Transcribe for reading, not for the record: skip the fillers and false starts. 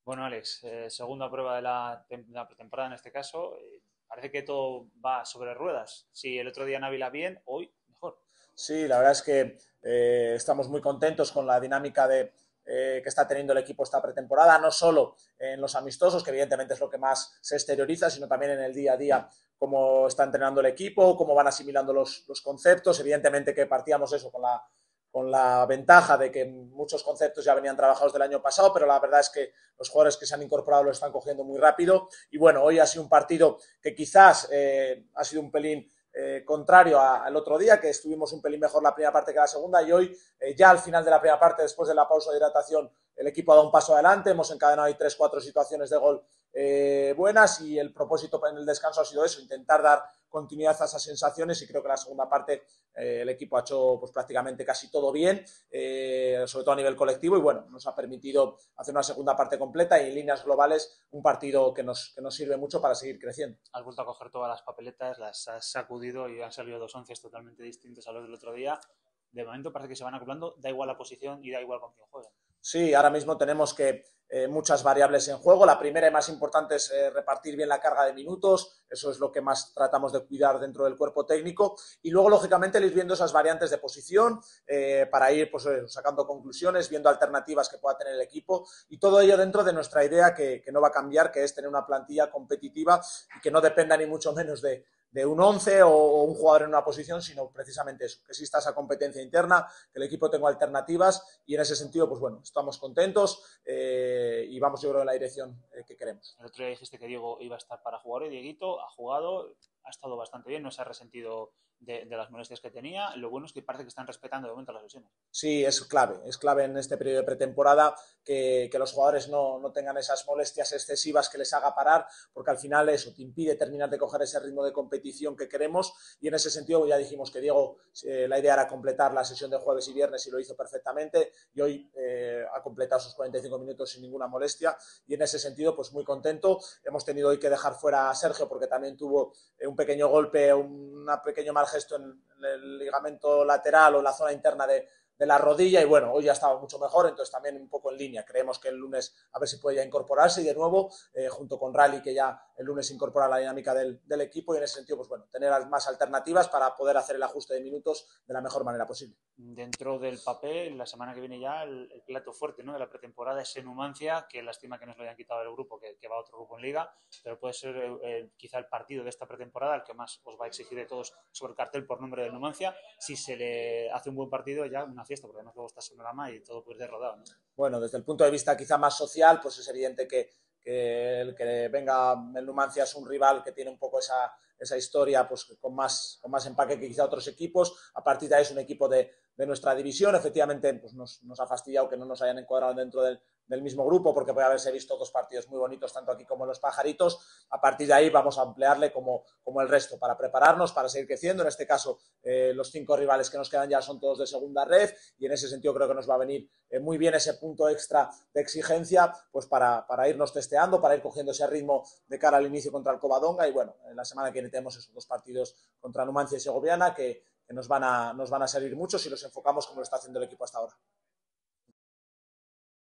Bueno, Alex, segunda prueba de la pretemporada en este caso. Parece que todo va sobre ruedas. Si el otro día en Ávila bien, hoy mejor. Sí, la verdad es que estamos muy contentos con la dinámica que está teniendo el equipo esta pretemporada, no solo en los amistosos, que evidentemente es lo que más se exterioriza, sino también en el día a día, cómo está entrenando el equipo, cómo van asimilando los conceptos. Evidentemente que partíamos eso con la ventaja de que muchos conceptos ya venían trabajados del año pasado, pero la verdad es que los jugadores que se han incorporado lo están cogiendo muy rápido. Y bueno, hoy ha sido un partido que quizás ha sido un pelín contrario al otro día, que estuvimos un pelín mejor la primera parte que la segunda, y hoy ya al final de la primera parte, después de la pausa de hidratación, el equipo ha dado un paso adelante, hemos encadenado ahí 3-4 situaciones de gol buenas, y el propósito en el descanso ha sido eso, intentar dar continuidad a esas sensaciones, y creo que la segunda parte el equipo ha hecho pues prácticamente casi todo bien, sobre todo a nivel colectivo, y bueno, nos ha permitido hacer una segunda parte completa y en líneas globales un partido que nos sirve mucho para seguir creciendo. Has vuelto a coger todas las papeletas, las has sacudido y han salido dos once totalmente distintos a los del otro día. De momento parece que se van acoplando, da igual la posición y da igual con quién jueguen. Sí, ahora mismo tenemos que muchas variables en juego. La primera y más importante es repartir bien la carga de minutos. Eso es lo que más tratamos de cuidar dentro del cuerpo técnico. Y luego, lógicamente, el ir viendo esas variantes de posición para ir pues, sacando conclusiones, viendo alternativas que pueda tener el equipo. Y todo ello dentro de nuestra idea que no va a cambiar, que es tener una plantilla competitiva y que no dependa ni mucho menos de un 11 o un jugador en una posición, sino precisamente eso, que exista esa competencia interna, que el equipo tenga alternativas, y en ese sentido, pues bueno, estamos contentos y vamos, yo creo, en la dirección que queremos. El otro día dijiste que Diego iba a estar para jugar y Dieguito ha jugado, ha estado bastante bien, no se ha resentido de las molestias que tenía. Lo bueno es que parece que están respetando de momento las lesiones. Sí, es clave en este periodo de pretemporada que los jugadores no tengan esas molestias excesivas que les haga parar, porque al final eso te impide terminar de coger ese ritmo de competición que queremos, y en ese sentido ya dijimos que Diego, la idea era completar la sesión de jueves y viernes, y lo hizo perfectamente, y hoy ha completado sus 45 minutos sin ninguna molestia, y en ese sentido pues muy contento. Hemos tenido hoy que dejar fuera a Sergio porque también tuvo un pequeño golpe, un pequeño mal gesto en el ligamento lateral o en la zona interna de la rodilla, y bueno, hoy ya estaba mucho mejor, entonces también un poco en línea. Creemos que el lunes a ver si puede ya incorporarse, y de nuevo, junto con Rally, que ya el lunes incorpora la dinámica del equipo, y en ese sentido, pues bueno, tener más alternativas para poder hacer el ajuste de minutos de la mejor manera posible. Dentro del papel, la semana que viene ya, el plato fuerte, ¿no?, de la pretemporada es en Numancia, que lástima que nos lo hayan quitado del grupo, que va a otro grupo en Liga, pero puede ser quizá el partido de esta pretemporada el que más os va a exigir de todos sobre el cartel por nombre del Numancia. Si se le hace un buen partido, ya una fiesta, porque además luego está Sonorama y todo puede ir rodado, ¿no? Bueno, desde el punto de vista quizá más social, pues es evidente que el que venga el Numancia es un rival que tiene un poco esa historia pues con más empaque que quizá otros equipos. A partir de ahí es un equipo de nuestra división. Efectivamente, pues nos ha fastidiado que no nos hayan encuadrado dentro del mismo grupo, porque puede haberse visto dos partidos muy bonitos, tanto aquí como en los Pajaritos. A partir de ahí vamos a ampliarle como el resto, para prepararnos, para seguir creciendo. En este caso, los 5 rivales que nos quedan ya son todos de segunda red, y en ese sentido creo que nos va a venir muy bien ese punto extra de exigencia, pues para irnos testeando, para ir cogiendo ese ritmo de cara al inicio contra el Covadonga. Y bueno, en la semana que viene tenemos esos 2 partidos contra Numancia y Segoviana que nos van a servir mucho si los enfocamos como lo está haciendo el equipo hasta ahora.